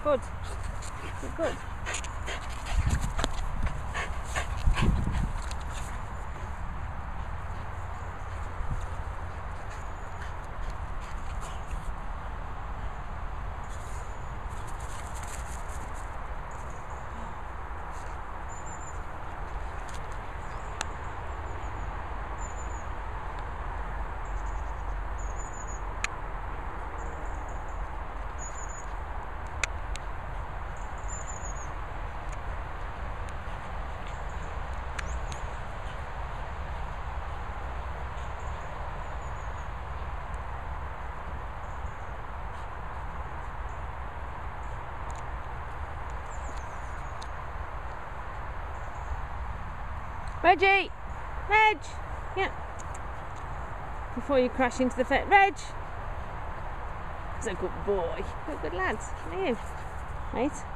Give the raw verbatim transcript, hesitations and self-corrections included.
Good. Good, good. Reggie! Reg! Yeah. Before you crash into the fence. Reg! He's a good boy. You're a good lad. Come here. Right?